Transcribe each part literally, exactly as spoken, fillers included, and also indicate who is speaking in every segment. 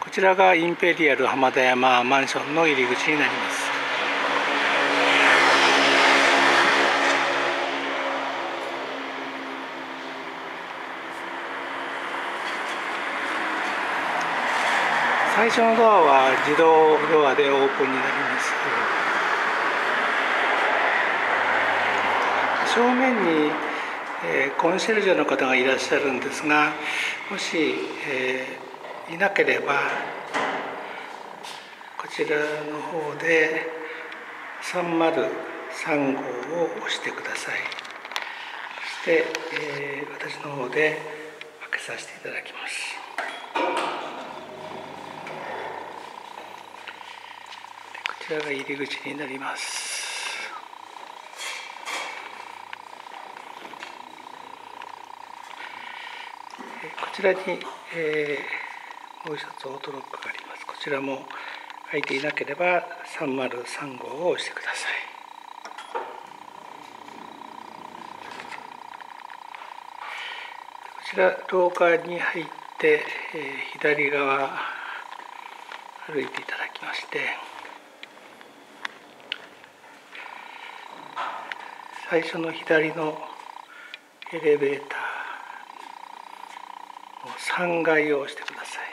Speaker 1: こちらがインペリアル浜田山マンションの入り口になります。最初のドアは自動ドアでオープンになります。正面に、えー、コンシェルジュの方がいらっしゃるんですが、もし、えー、いなければこちらの方でさんまるさん号を押してください。そして、えー、私の方で開けさせていただきます。こちらが入り口になります。こちらに、えー、もう一つオートロックがあります。こちらも開いていなければさんまるさん号を押してください。こちら廊下に入って、えー、左側歩いていただきまして、最初の左のエレベーターのさんがいを押してください。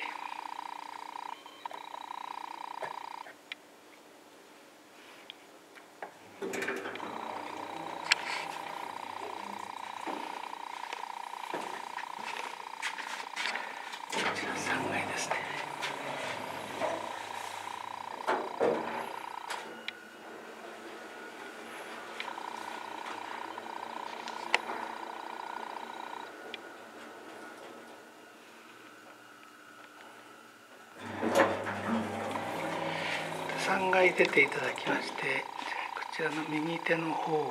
Speaker 1: こちらさんがいですね。さんがい出ていただきまして、こちらの右手の方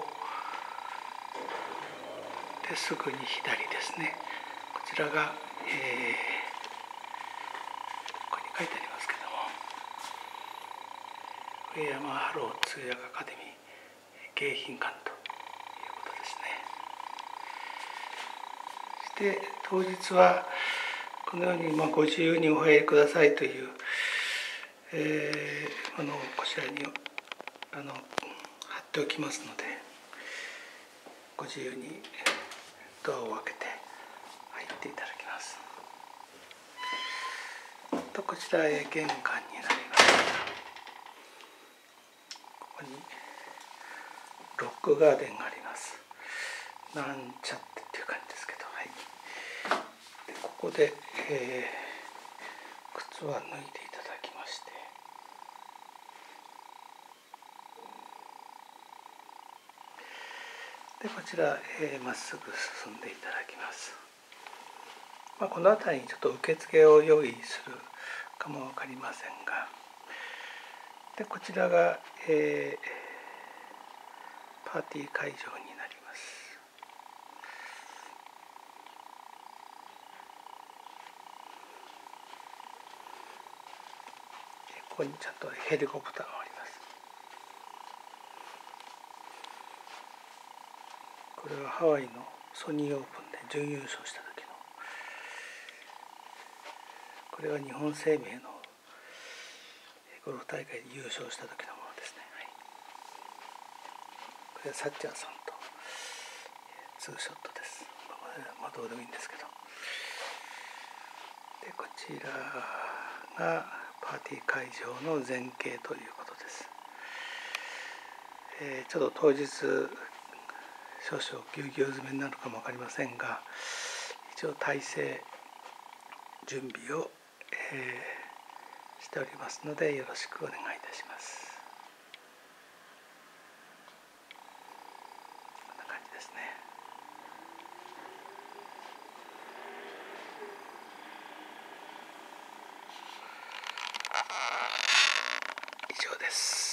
Speaker 1: ですぐに左ですね。こちらが、えー、ここに書いてありますけども、上山ハロー通訳アカデミー迎賓館ということですね。そして当日はこのようにまあご自由にお入りくださいという、えー、ものをこちらにあの貼っておきますので、ご自由にドアを開けて入っていただきます。とこちらへ玄関になります。ここにロックガーデンがあります。なんちゃってっていう感じですけど、はい。でここで、えー、靴は脱いでいただきまして、でこちらま、えー、っすぐ進んでいただきます。まあ、この辺りにちょっと受付を用意するかも分かりませんが、でこちらが、えー、パーティー会場になります。ここにちゃんとヘリコプターがあります。これはハワイのソニーオープンで準優勝した時の、これは日本生命のゴルフ大会で優勝した時のものですね。はい、これはサッチャーさんとツーショットです。まあ、どうでもいいんですけど。でこちらがパーティー会場の前景ということです。えー、ちょっと当日少々ぎゅうぎゅう詰めになるかも分かりませんが、一応体制準備を、えー、しておりますのでよろしくお願いいたします。こんな感じですね。以上です。